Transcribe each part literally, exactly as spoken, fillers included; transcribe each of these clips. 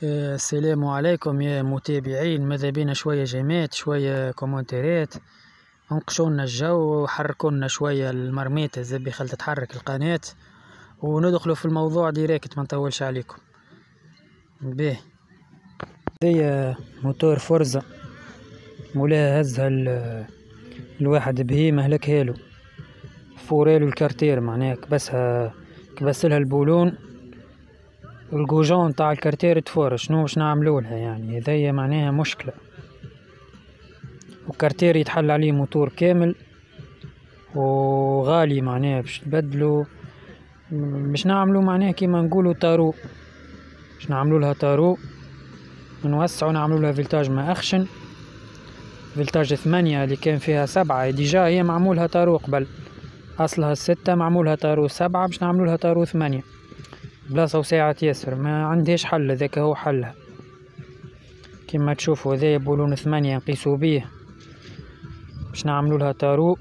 آه، السلام عليكم يا متابعين. ماذا بينا شوية جيمات شوية كومنتات، انقشونا الجو وحركونا شوية المرميت الزبي خل تتحرك القناة وندخلوا في الموضوع ديريكت ما نطولش عليكم. به هي موتور فورزا مولاها هزها الواحد بهيمة هلكهالو فوريلو الكارتير، معناها كبسها كبسلها البولون الجوجون تاع الكارتير تفور. شنو باش نعملولها يعني؟ هذيا معناها مشكلة، والكارتير يتحل عليه موتور كامل وغالي، معناها باش تبدلو باش نعملو معناها كيما نقولو تارو، باش نعملو لها تارو نوسعو نعملو لها فيلتاج ما اخشن، فيلتاج ثمانية اللي كان فيها سبعة ديجا هي معمولها تارو قبل، اصلها ستة معمولها تارو سبعة، باش نعملو لها تارو ثمانية بلاصة وساعة ياسر. ما عنديش حل، ذاك هو حلها كما تشوفوا. هذا بولون ثمانية نقيسو بيه باش نعملو لها تارو.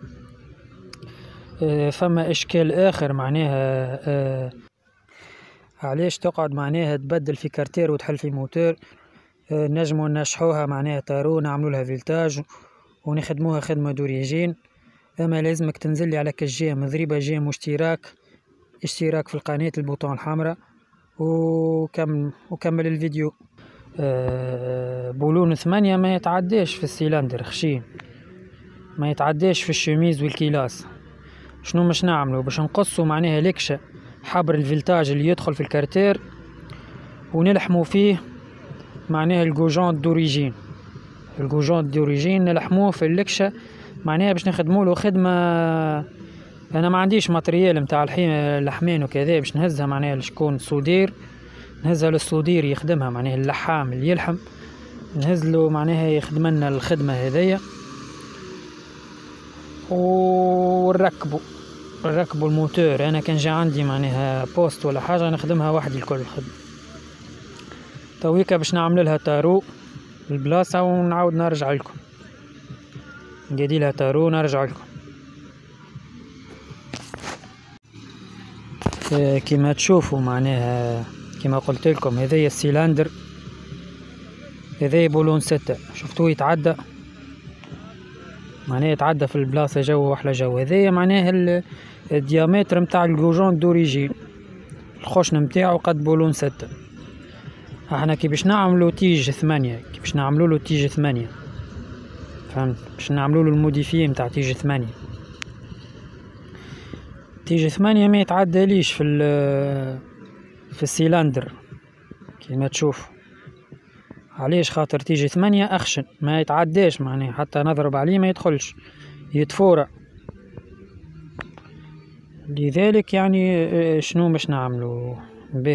آه فما اشكال اخر معناها آه علاش تقعد معناها تبدل في كارتير وتحل في موتور. آه نجمو نشحوها معناها تارو نعملو لها فيلتاج ونخدموها خدمة دوريجين، اما لازمك تنزلي على كجيم مضريبة جيم واشتراك اشتراك في القناة البوطون الحمراء وكمل وكمل الفيديو. أه بولون ثمانية ما يتعداش في السيلندر خشين، ما يتعداش في الشميز والكيلاس. شنو مش نعملو باش نقصو معناها لكشة حبر الفيلتاج اللي يدخل في الكارتير ونلحمو فيه معناها الجوجون دوريجين، الجوجون دوريجين نلحموه في اللكشة معناها باش نخدمولو خدمة. انا ما عنديش ماتريال متاع اللحمين وكذا باش نهزها معناها لشكون صودير، نهزها للصودير يخدمها معناها اللحام اللي يلحم نهزلو معناها يخدمنا الخدمة هذيا، ونركبو نركبو الموتور. انا كان جا عندي معناها بوست ولا حاجة نخدمها وحدي الكل الخدمة. تويكا باش نعمل لها تارو البلاصة ونعاود نرجع لكم، نقادي لها تارو نرجع لكم. كما تشوفوا معناها كما قلت لكم هذايا السيلندر، هذايا بولون ستة شفتوه يتعدى معناها يتعدى في البلاصة جو وحلى جو. هذايا معناها الديامتر متاع الجوجون دوريجين الخشن متاعو قد بولون ستة. احنا كي باش نعملو تيج ثمانية كي باش نعملو له تيج ثمانية فهمت، باش نعملو له الموديفيي متاع تيج ثمانية. تيجي ثمانية ما يتعداليش في في السيلندر كما تشوف. علاش؟ خاطر تيجي ثمانية اخشن ما يتعداش معناها حتى نضرب عليه ما يدخلش يتفورع. لذلك يعني شنو باش نعملو به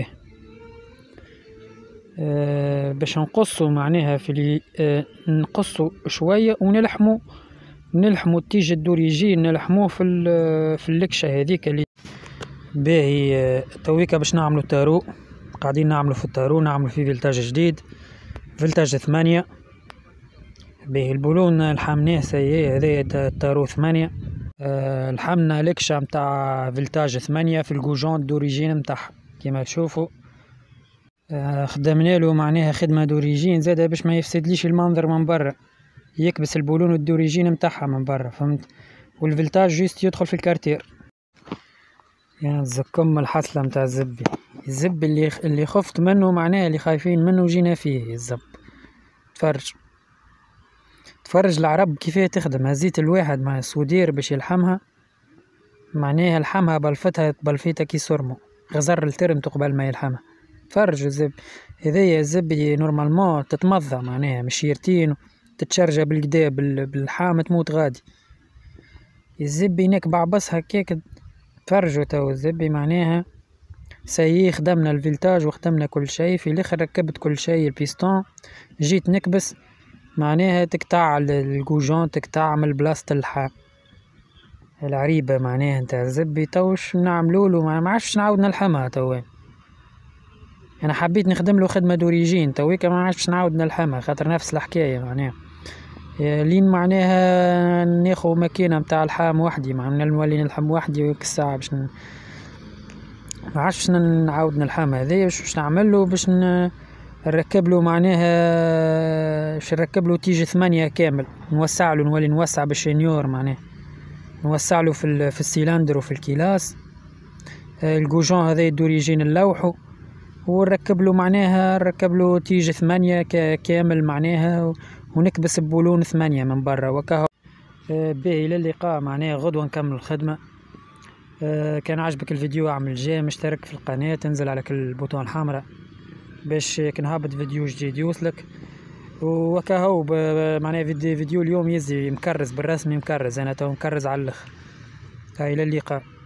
أه باش نقصو معناها في اللي أه نقصو شوية ونلحمو نلحمو التيج الدوريجين نلحموه في في اللكشة هذيك اللي باهي. تويكا باش نعملو تارو، قاعدين نعملو في التارو نعملو فيه فيلتاج جديد فيلتاج ثمانية. باهي البولون لحمناه سيء هذايا التارو ثمانية. أه لحمنا لكشة متاع فيلتاج ثمانية في الجوجون دوريجين متاعها كما تشوفوا. أه خدمنا له معناها خدمة دوريجين زادا باش ما يفسدليش المنظر من برا، يكبس البولون الدوريجين متاعها من برا فهمت، والفيلتاج جيست يدخل في الكارتير. يا زكم الحصلة متاع الزبي، الزب اللي اللي خفت منه معناها اللي خايفين منه جينا فيه الزب. تفرج تفرج العرب كيفاه تخدم، هزيت الواحد مع السودير باش يلحمها معناها لحمها بلفتها بلفيتها كي صرمو غزر الترم قبل ما يلحمها. تفرج الزب هذايا الزبي نورمالمون تتمضى معناها مش يرتين تتشرجة بالقدا بالحامة تموت غادي. الزبي نكبع بس هكاك. تفرجوا تو الزبي معناها سيي خدمنا الفيلتاج وخدمنا كل شيء، في الاخر ركبت كل شيء البيستون جيت نكبس معناها تقطع الجوجون تقطع من بلاصة اللحام العريبة معناها نتاع الزبي. توش نعملولو ما عادش نعاود نلحمها تو. انا حبيت نخدم له خدمة دوريجين تويكا ما عادش نعاود نلحمها خاطر نفس الحكاية معناها لين معناها ناخو ماكينة متاع الحام وحدي معناها نولي نلحم وحدي ويك الساعة باش ن... ما عادش نعاود نلحمها. هذايا باش نعملو باش ن... نركب له معناها باش نركب له تيجي ثمانية كامل، نوسع له نولي نوسع بالشنيور معناها نوسع له في في السيلندر وفي الكلاس. الجوجون هذا يدور يجي نلوحه ونركب له معناها نركب له تيجي ثمانية كامل معناها، ونكبس ببولون ثمانية من برا وكهو. باهي إلى اللقاء معناها غدوة نكمل الخدمة. كان عجبك الفيديو اعمل جيم، اشترك في القناة، تنزل على كل البوطون الحمراء باش كنهبط فيديو جديد يوصلك. وكهو معناها فيديو اليوم يزي مكرز بالرسمي مكرز، انا تو مكرز على الاخر. هاي الى اللقاء.